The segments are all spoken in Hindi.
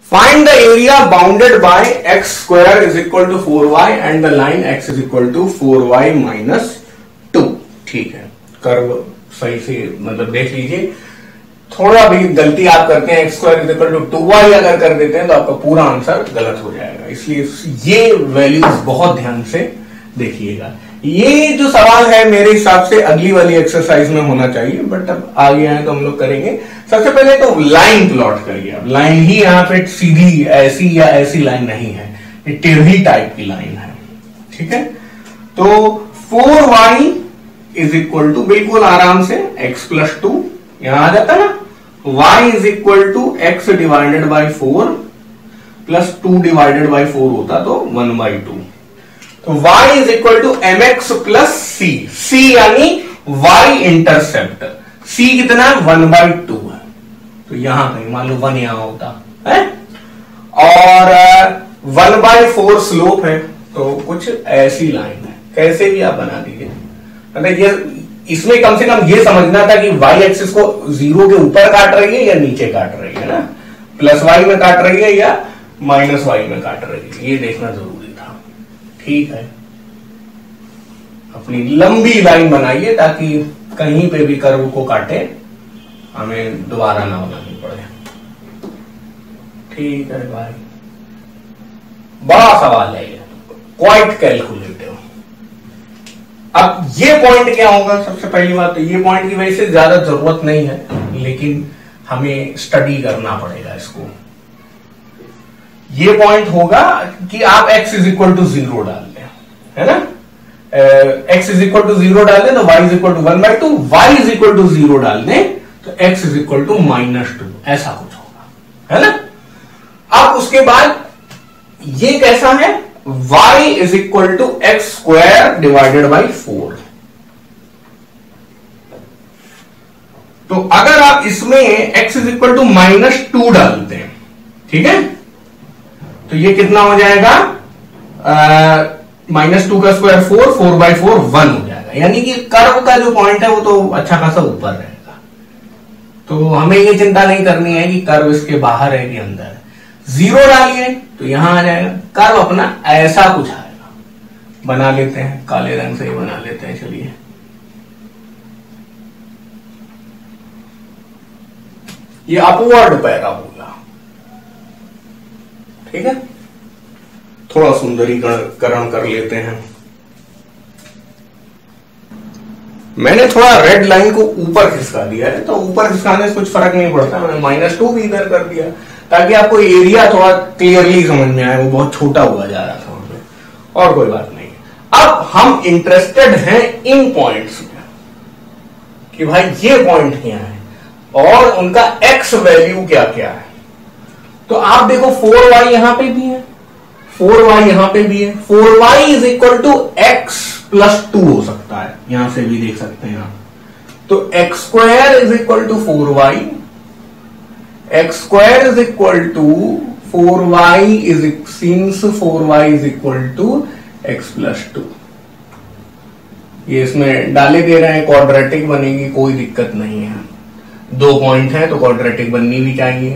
Find the area bounded by x square is equal to 4y and the line x is equal to 4y minus 2। ठीक है, कर्व सही से मतलब देख लीजिए, थोड़ा भी गलती आप करते हैं x square is equal to 2y अगर कर देते हैं तो आपका पूरा आंसर गलत हो जाएगा, इसलिए ये वैल्यूज बहुत ध्यान से देखिएगा। ये जो सवाल है मेरे हिसाब से अगली वाली एक्सरसाइज में होना चाहिए, बट अब आ गया है तो हम लोग करेंगे। सबसे पहले तो लाइन प्लॉट करिए। अब लाइन ही यहाँ पे सीधी ऐसी या ऐसी लाइन नहीं है, ये टेढ़ी टाइप की लाइन है, ठीक है। तो 4y इज इक्वल टू बिल्कुल आराम से x प्लस 2 यहां आ जाता ना, y is equal to x divided by 4 plus 2 divided by 4 होता तो 1/2। तो y is equal to mx plus c यानी y इंटरसेप्ट, c कितना है 1/2 है, तो यहां कहीं मान लो 1 यहां होता है, और 1/4 स्लोप है, तो कुछ ऐसी लाइन है, कैसे भी आप बना दीजिए। मतलब ये इसमें कम से कम ये समझना था कि y एक्सिस को 0 के ऊपर काट रही है या नीचे काट रही है ना, प्लस y में काट रही है या माइनस y में काट रही है, ये देखना जरूरी था। ठीक है, अपनी लंबी लाइन बनाइए ताकि कहीं पे भी कर्व को काटे हमें दोबारा ना बनानी पड़े। ठीक है भाई, बड़ा सवाल है ये, क्वाइट कैलकुलेटिव। अब ये पॉइंट क्या होगा, सबसे पहली बात तो ये पॉइंट की वजह से ज्यादा जरूरत नहीं है, लेकिन हमें स्टडी करना पड़ेगा इसको। ये पॉइंट होगा कि आप x इज इक्वल टू 0 डाल दें, है ना, x इज इक्वल टू 0 डाल दें तो y is equal to 1/2, y is equal to 0 डाल दें तो x इज इक्वल टू -2, ऐसा कुछ होगा, है ना। अब उसके बाद ये कैसा है, y is equal to x square divided by 4। तो अगर आप इसमें x इज इक्वल टू -2 डालते हैं, ठीक है, तो ये कितना हो जाएगा, -2 का स्क्वायर 4, 4/4 1 हो जाएगा, यानी कि कर्व का जो पॉइंट है वो तो अच्छा खासा ऊपर रहेगा। तो हमें ये चिंता नहीं करनी है कि कर्व इसके बाहर है कि अंदर है। 0 डालिए तो यहां आ जाएगा, कर्व अपना ऐसा कुछ आएगा। बना लेते हैं, काले रंग से ही बना लेते हैं, चलिए। ये अपवर्ड पैराबोला, ठीक है, थोड़ा सुंदरीकरण कर लेते हैं। मैंने थोड़ा रेड लाइन को ऊपर खिसका दिया है, तो ऊपर खिसकाने से कुछ फर्क नहीं पड़ता, मैंने -2 भी इधर कर दिया ताकि आपको एरिया थोड़ा क्लियरली समझ में आए, वो बहुत छोटा हुआ जा रहा था वहां पे, और कोई बात नहीं। अब हम इंटरेस्टेड हैं इन पॉइंट्स में कि भाई ये पॉइंट क्या है और उनका x वैल्यू क्या क्या है। तो आप देखो 4y यहां पे भी है, 4y यहां पे भी है, 4y is equal to x plus 2 हो सकता है, यहां से भी देख सकते हैं आप। तो x square is equal to 4y, x square is equal to 4y is since 4y is equal to x plus 2। ये इसमें डाले दे रहे हैं, क्वाड्रेटिक बनेगी, कोई दिक्कत नहीं है। 2 पॉइंट है तो क्वाड्रेटिक बननी भी चाहिए।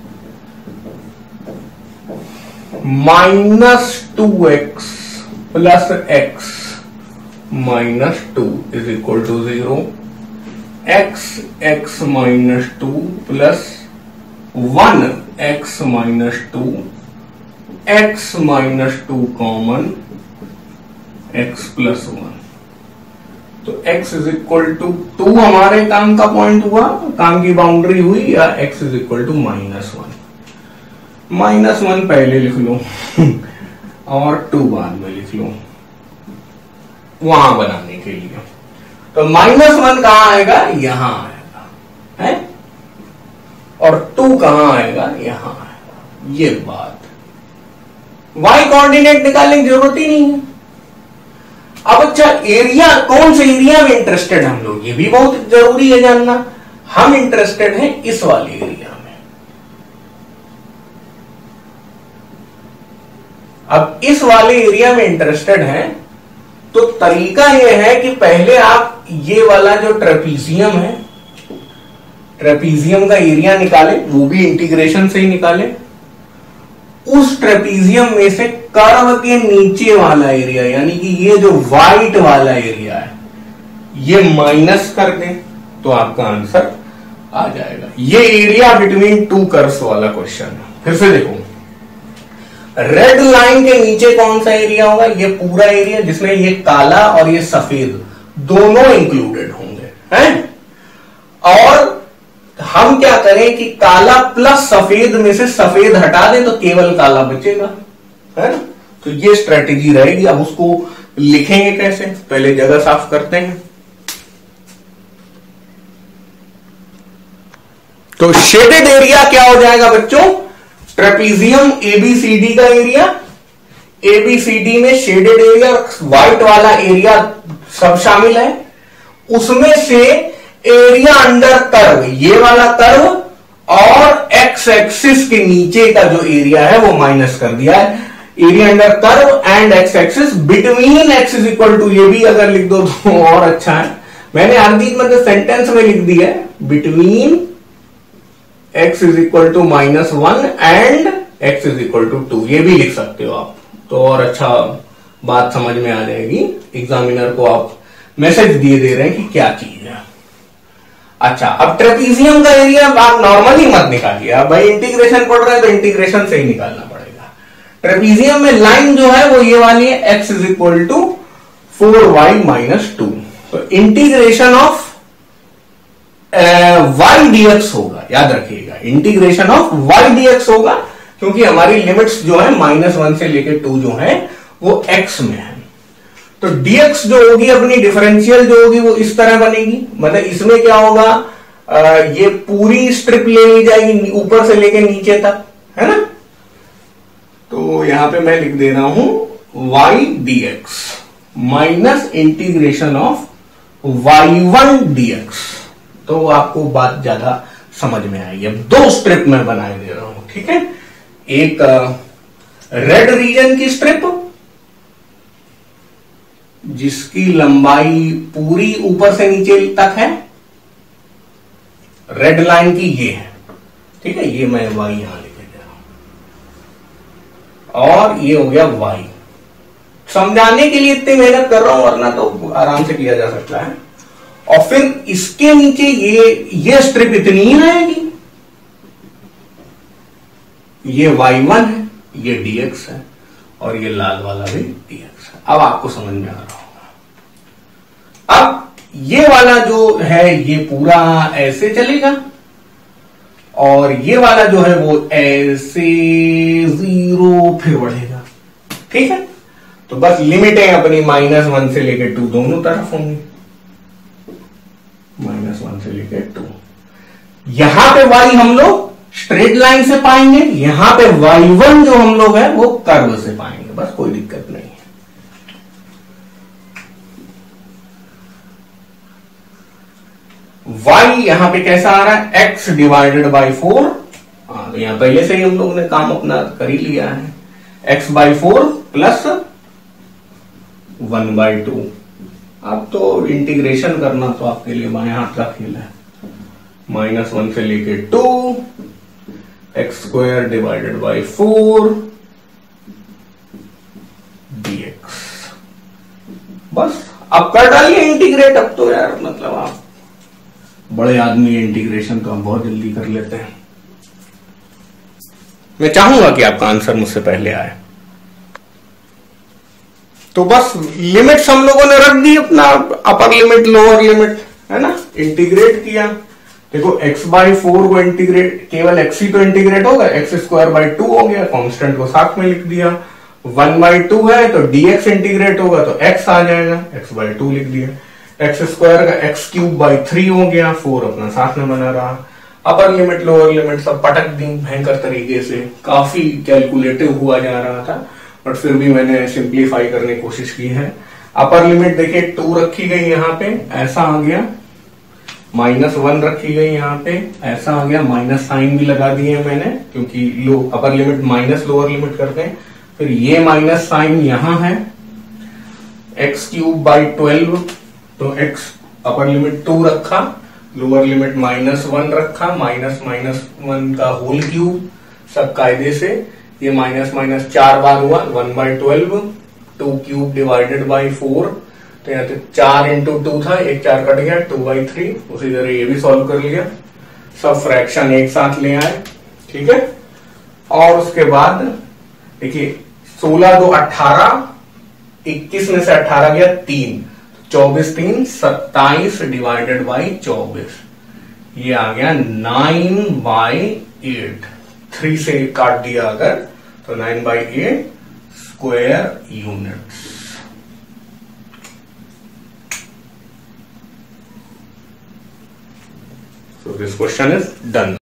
-2x plus x -2 is equal to 0, x -2 plus 1x -2, x -2 common, x plus 1, तो x इज इक्वल टू 2 हमारे काम का पॉइंट हुआ, काम की बाउंड्री हुई, या x इज इक्वल टू -1। -1 पहले लिख लो और 2 बाद में लिख लो वहां बनाने के लिए। तो -1 कहां आएगा, यहां आएगा, है, और 2 कहां आएगा, यहां आएगा। ये बात, y कोऑर्डिनेट निकालने की जरूरत ही नहीं है। अब अच्छा, एरिया, कौन से एरिया में इंटरेस्टेड हम लोग, ये भी बहुत जरूरी है जानना। हम इंटरेस्टेड हैं इस वाले एरिया में। अब इस वाले एरिया में इंटरेस्टेड हैं, तो तरीका यह है कि पहले आप ये वाला जो ट्रेपीजियम है, ट्रेपीजियम का एरिया निकालें, वो भी इंटीग्रेशन से ही निकालें। उस ट्रेपीजियम में से कर्व के नीचे वाला एरिया, यानी कि ये जो व्हाइट वाला एरिया है, ये माइनस कर दें तो आपका आंसर आ जाएगा। ये एरिया बिटवीन टू कर्व्स वाला क्वेश्चन है। फिर से देखो, रेड लाइन के नीचे कौन सा एरिया होगा? ये पूरा एरिया जिसमें ये काला और ये सफेद दोनों इंक्लूडेड होंगे, हैं? और हम क्या करें कि काला प्लस सफेद में से सफेद हटा दें तो केवल काला बचेगा, है ना? तो ये स्ट्रेटेजी रहेगी। अब उसको लिखेंगे कैसे? पहले जगह साफ करते हैं। तो शेडेड एरिया क्या हो जाएगा बच्चों? ट्रेपीजियम एबीसीडी का एरिया, एबीसीडी में शेडेड एरिया, व्हाइट वाला एरिया सब शामिल है। उसमें से एरिया अंडर कर्व, ये वाला कर्व, और एक्स एक्सिस के नीचे का जो एरिया है वो माइनस कर दिया है। Area under curve and x axis between x is equal to, ये भी अगर लिख दो तो और अच्छा है। मैंने अर्धी मतलब सेंटेंस में लिख दिया है, between x is equal to -1 and x is equal to 2, ये भी लिख सकते हो आप, तो और अच्छा बात समझ में आ जाएगी। एग्जामिनर को आप मैसेज दिए दे रहे हैं कि क्या चीज है। अच्छा, अब ट्रेपीजियम का एरिया आप नॉर्मली मत निकालिए, आप भाई इंटीग्रेशन पढ़ रहे हैं तो इंटीग्रेशन से ही निकालना पड़ेगा। ट्रेपीजियम में लाइन जो है वो ये वाली है, x is equal to 4y-2, तो इंटीग्रेशन ऑफ y dx होगा, याद रखिएगा, इंटीग्रेशन ऑफ y dx होगा, क्योंकि हमारी लिमिट्स जो है -1 से लेकर 2 जो है वो x में है। तो dx जो होगी अपनी डिफरेंशियल जो होगी वो इस तरह बनेगी, मतलब इसमें क्या होगा, ये पूरी स्ट्रिप ले ली जाएगी ऊपर से लेकर नीचे तक, है ना? तो यहां पे मैं लिख दे रहा हूं y dx minus integration of y1 dx, तो आपको बात ज्यादा समझ में आएगी। अब 2 स्ट्रिप में बनाए दे रहा हूं, ठीक है? एक रेड रीजन की स्ट्रिप जिसकी लंबाई पूरी ऊपर से नीचे तक है, रेड लाइन की ये है, ठीक है? ये मैं y यहां लिख दे रहा हूं, और ये हो गया y। समझाने के लिए इतनी मेहनत कर रहा हूं, वरना तो आराम से किया जा सकता है। और फिर इसके नीचे ये स्ट्रिप इतनी ही रहेगी, ये y1 है, ये dx है, और ये लाल वाला भी dx है। अब आपको समझ में आ रहा होगा। अब ये वाला जो है ये पूरा ऐसे चलेगा, और ये वाला जो है वो ऐसे 0 फिर बढ़ेगा, ठीक है? तो बस लिमिटें अपनी -1 से लेकर 2 दोनों तरफ होंगी, -1 से लेकर 2। यहां पे y हम लोग स्ट्रेट लाइन से पाएंगे, यहां पे y1 जो हम लोग है वो कर्व से पाएंगे, बस कोई दिक्कत नहीं है। y यहां पे कैसा आ रहा है? x डिवाइडेड बाई 4, तो यहां पहले से ही हम लोग ने काम अपना कर ही लिया है, x/4 प्लस 1/2। अब तो इंटीग्रेशन करना तो आपके लिए बाएं हाथ का खेल है, -1 से लेके 2 x² डिवाइडेड बाई 4 dx। बस अब कर डालिए इंटीग्रेट। अब तो यार मतलब आप बड़े आदमी, इंटीग्रेशन तो हम बहुत जल्दी कर लेते हैं। मैं चाहूंगा कि आपका आंसर मुझसे पहले आए। तो बस लिमिट्स हम लोगों ने रख दी, अपना अपर लिमिट लोअर लिमिट, है ना? इंटीग्रेट किया, देखो x/4 को इंटीग्रेट, केवल x ही तो इंटीग्रेट होगा, x²/2 हो गया, कांस्टेंट को साथ में लिख दिया। 1/2 है तो dx इंटीग्रेट होगा तो x आ जाएगा, x/2 लिख दिया। x² का x³/3 हो गया, 4 अपना साथ में बना रहा। अपर लिमिट लोअर लिमिट सब पटक दी भयंकर तरीके से, काफी कैलकुलेटिव हुआ जा रहा था, बट फिर भी मैंने सिंप्लीफाई करने की कोशिश की है। अपर लिमिट देखिए 2 रखी गई, यहाँ पे ऐसा आ गया, -1 रखी गई, यहाँ पे ऐसा आ गया, माइनस साइन भी लगा दिए मैंने, क्योंकि upper limit minus lower limit करते हैं। फिर ये माइनस साइन यहाँ है, x³/12, तो x अपर लिमिट 2 रखा, लोअर लिमिट -1 रखा, -1 का होल क्यूब, सब कायदे से ये माइनस माइनस 4 बार हुआ 1/12, 2 क्यूब डिवाइडेड बाई 4, तो यहाँ पे 4 इंटू 2 था, एक 4 कट गया 2/3। उसी तरह ये भी सॉल्व कर लिया, सब फ्रैक्शन एक साथ ले आए, ठीक है। और उसके बाद देखिए 16 2 18, 21 में से 18 गया 3, 24 3 27 डिवाइडेड बाई 24, ये आ गया 9/8। 3 से काट दिया अगर तो 9/8 square units. So this question is done.